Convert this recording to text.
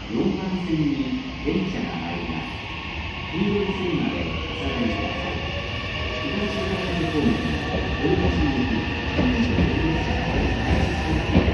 4番線に電車が参ります。黄色い線までお下がりください。東浦和方面、大橋行き、電車が参ります。